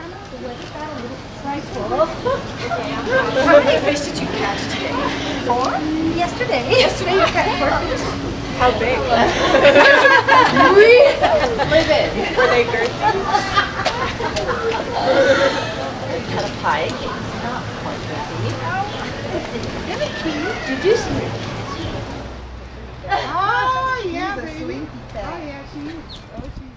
How many fish did you catch today? 4? Yesterday. Yesterday you caught 4 fish? How big? Live. Were they girthy? Cut a pike. It's not quite girthy. Isn't it cute? Did you see it? Oh, yeah, baby. Oh, yeah, she is. Oh, she is.